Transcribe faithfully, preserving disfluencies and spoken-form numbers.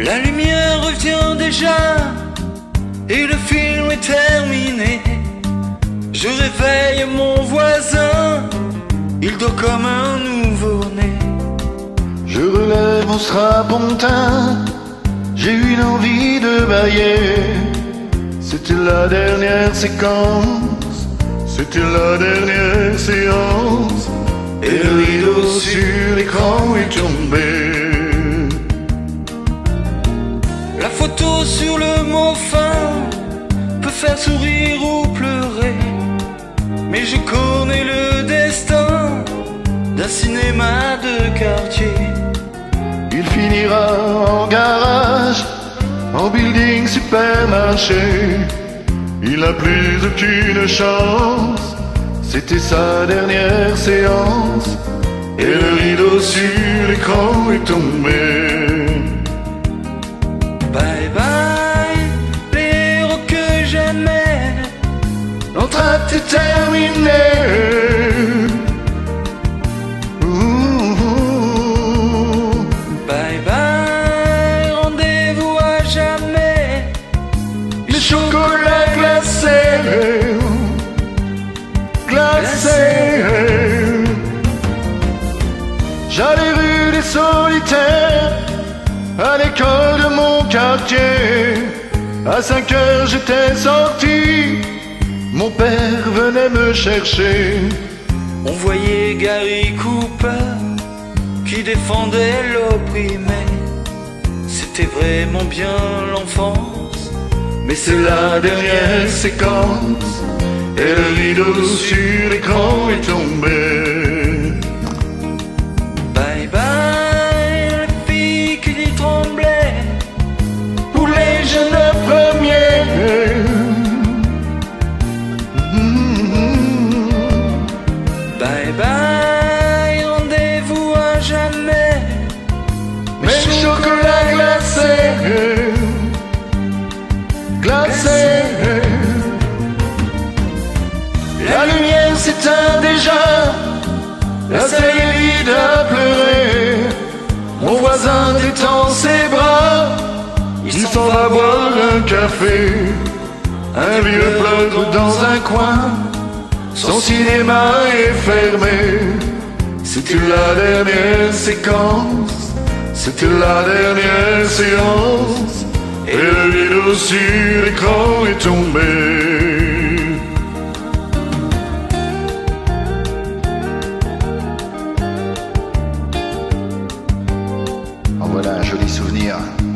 La lumière revient déjà et le film est terminé. Je réveille mon voisin, il dort comme un nouveau-né. Je relève mon strapontin, j'ai une envie de bailler. C'était la dernière séquence, c'était la dernière séance, et le rideau sur l'écran est tombé. La photo sur le mot fin peut faire sourire ou pleurer, mais je connais le destin d'un cinéma de quartier. Il finira en garage, en building supermarché. Il a plus aucune chance, c'était sa dernière séance, et le rideau sur l'écran est tombé. Bye bye, les héros que j'aimais, L'entracte est terminé. bye bye, rendez-vous à jamais. Les chocolats glacés, glacés. J'allais rue des Solitaires, à l'école de mon quartier. À cinq heures j'étais sorti, mon père venait me chercher. On voyait Gary Cooper qui défendait l'opprimé. C'était vraiment bien l'enfance, Mais c'est la dernière séquence, et le rideau sur l'écran est tombé. bye bye, les filles qui y tremblaient, Pour les jeunes premiers, bye bye, rendez-vous à jamais. mes chocolats glacés, glacés. La lumière s'éteint déjà, la salle est vide à pleurer. Mon voisin détend ses bras, il s'en va boire un café. Un vieux pleure dans un coin, son cinéma est fermé. C'était la dernière séquence, c'était la dernière séance, et le rideau sur l'écran est tombé. En voilà un joli souvenir.